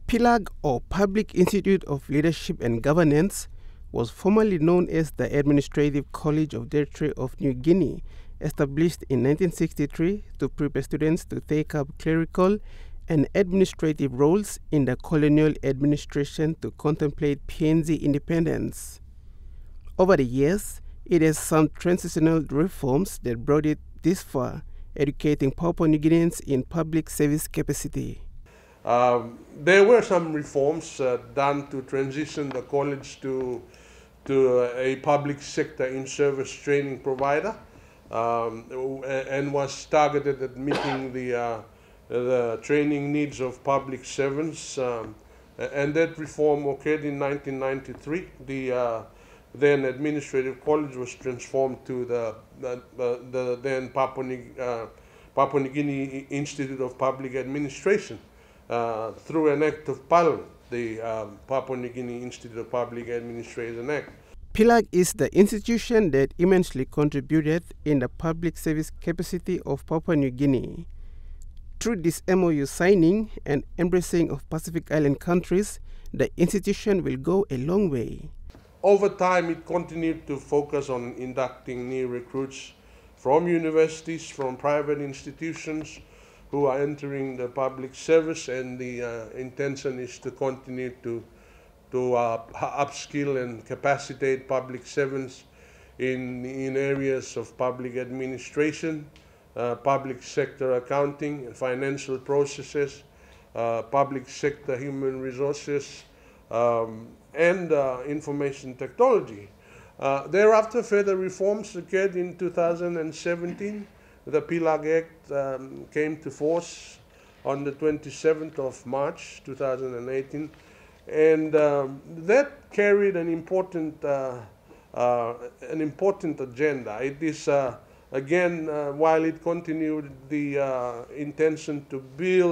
PILAG, or Public Institute of Leadership and Governance, was formerly known as the Administrative College of the Territory of New Guinea, established in 1963 to prepare students to take up clerical and administrative roles in the colonial administration to contemplate PNG independence. Over the years, it has some transitional reforms that brought it this far, educating Papua New Guineans in public service capacity. There were some reforms done to transition the college to a public sector in-service training provider, and was targeted at meeting the training needs of public servants. And that reform occurred in 1993. The then Administrative College was transformed to the then Papua New Guinea Institute of Public Administration through an Act of Parliament, the Papua New Guinea Institute of Public Administration Act. PILAG is the institution that immensely contributed in the public service capacity of Papua New Guinea. Through this MOU signing and embracing of Pacific Island countries, the institution will go a long way. Over time, it continued to focus on inducting new recruits from universities, from private institutions who are entering the public service, and the intention is to continue to upskill and capacitate public servants in areas of public administration, public sector accounting, financial processes, public sector human resources, and information technology. Thereafter, further reforms occurred in 2017. The PILAG Act came to force on the 27th of March 2018, and that carried an important agenda. It is again, while it continued the intention to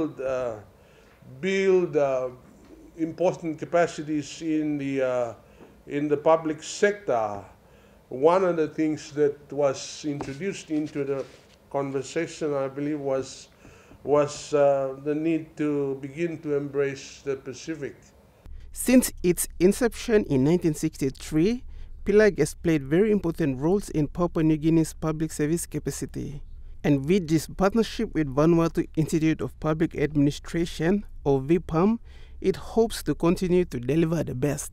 build important capacities in the public sector, one of the things that was introduced into the conversation, I believe, was the need to begin to embrace the Pacific. Since its inception in 1963, PILAG has played very important roles in Papua New Guinea's public service capacity. And with this partnership with Vanuatu Institute of Public Administration, or VIPAM, it hopes to continue to deliver the best.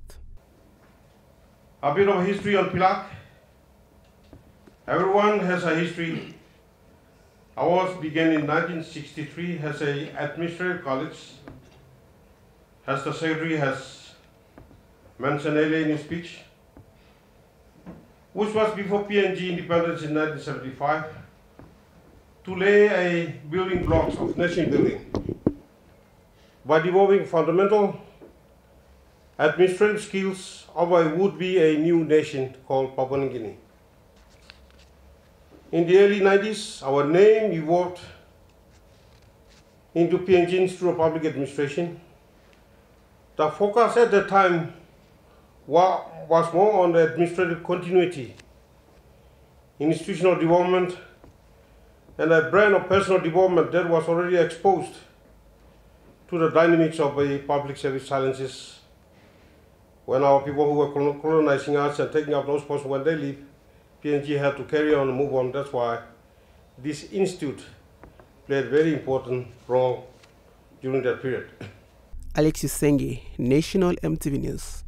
A bit of history on PILAG. Everyone has a history. Ours began in 1963 as an administrative college, as the secretary has mentioned earlier in his speech, which was before PNG independence in 1975, to lay a building blocks of nation building by developing fundamental administrative skills of what would be a new nation called Papua New Guinea. In the early 90s, our name evolved into PNG Institute of Public Administration. The focus at that time was more on the administrative continuity, institutional development, and a brand of personal development that was already exposed to the dynamics of the public service challenges. When our people who were colonizing us and taking up those posts, when they leave, PNG had to carry on and move on. That's why this institute played a very important role during that period. Alexis Sengi, National MTV News.